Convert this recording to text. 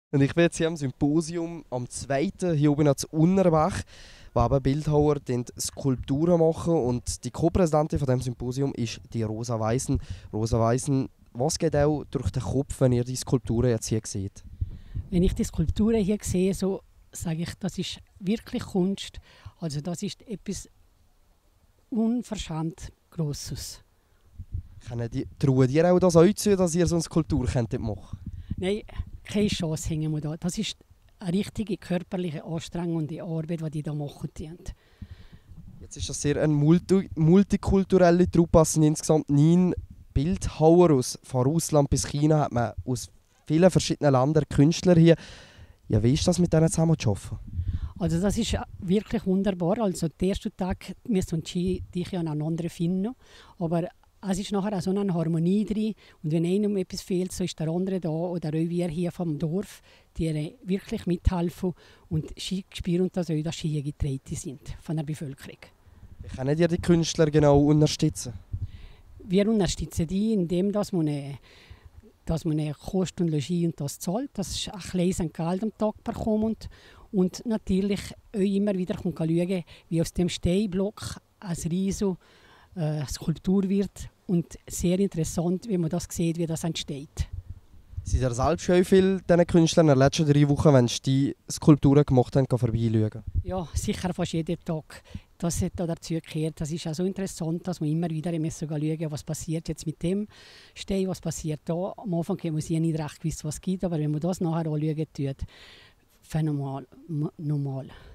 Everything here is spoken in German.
Und ich bin jetzt hier am Symposium am 2. hier oben zu Unterbach, wo eben Bildhauer Skulpturen machen. Und die Co-Präsidentin von diesem Symposium ist die Rosa Weissen. Rosa Weissen, was geht auch durch den Kopf, wenn ihr die Skulpturen jetzt hier seht? Wenn ich die Skulpturen hier sehe, so sage ich, das ist wirklich Kunst. Also das ist etwas unverschämt Grosses. Trauen dir auch das euch zu, dass ihr so eine Skulptur machen könnt? Nein, keine Chance hängen wir da. Das ist eine richtige körperliche, anstrengende Arbeit, die da machen. Jetzt ist das sehr eine multikulturelle Truppe. Es sind insgesamt 9 Bildhauer von Russland bis China. Hat man aus vielen verschiedenen Ländern Künstler hier. Ja, wie ist das, mit denen zusammen zu arbeiten? Also das ist wirklich wunderbar. Also den ersten Tag müssen wir dich aneinander finden. Aber es ist nachher auch so eine Harmonie drin. Und wenn einem etwas fehlt, so ist der andere da. Oder auch wir hier vom Dorf, die wirklich mithelfen und spüren, dass auch das Ski getreten sind von der Bevölkerung. Wie können ihr die Künstler genau unterstützen? Wir unterstützen die, indem dass man Kost und Logis und das zahlt, dass ein kleines Geld am Tag bekommt. Und natürlich auch immer wieder schauen, wie aus dem Steinblock ein riesige Skulptur wird. Und sehr interessant, wie man das sieht, wie das entsteht. Sind ihr selbst schon viel diesen Künstlern in den letzten 3 Wochen, wenn sie die Skulpturen gemacht haben, vorbeischauen? Ja, sicher fast jeden Tag. Das hat dazu gehört. Das ist auch so interessant, dass man immer wieder schauen müssen, was passiert jetzt mit dem Stein, was passiert da. Am Anfang haben wir nicht recht gewusst, was es gibt, aber wenn man das nachher anschauen tut, phänomenal, normal.